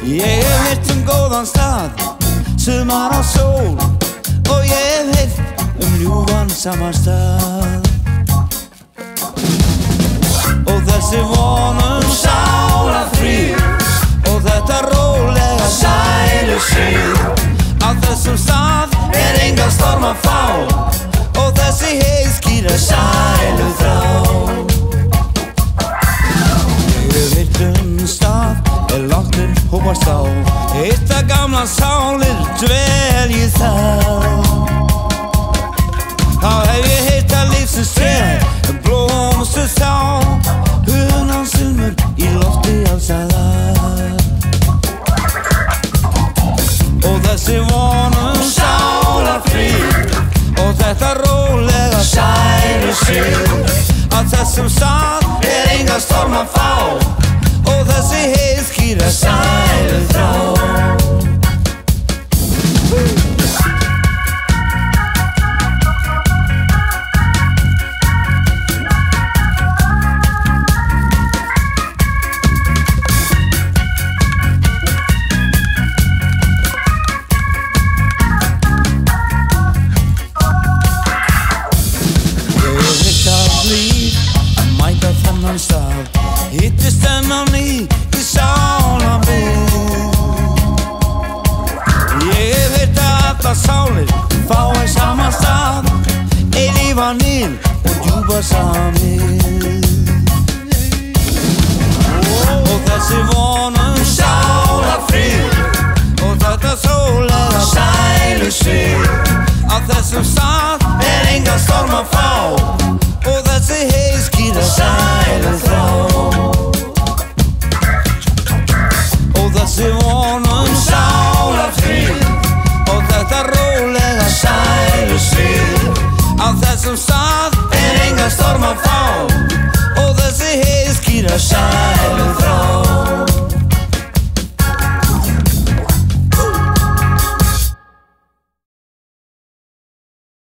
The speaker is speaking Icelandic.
Ég hef heyrt góðan stað, sumar á sól, og ég hef heyrt ljúfan samastað. Og þessi von sálarfrið, og þetta rólega sælusvið. Á þessum stað enga storm að fá, og þessi heiðskíra sæluþrá. Ég hef heyrt stað látnir hópast á, hitta gamla sálir dvelji þá. Þá hef ég heyrt að lífsins tré blómstu þá, hunan silmur í lofti allstaðar. Og þessi von sálarfrið, og þetta rólega sælusvið. Á þessum stað enga storm að fá, og þessi heiðskíra sæluþrá. Hittist enn á ný í sálarbyggð. Ég hef heyrt að allar sálir fái sama stað, eilífan ild og djúpa samið. Og þessi von sálarfrið, og þetta rólega sælusvið. Á þessum stað enga storm að fá, og þessi heiðskíra sæluþrá. Og þessi von sálarfrið, og þetta rólega sælusvið. Á þessum stað enga storm að fá, og þessi heiðskíra sæluþrá.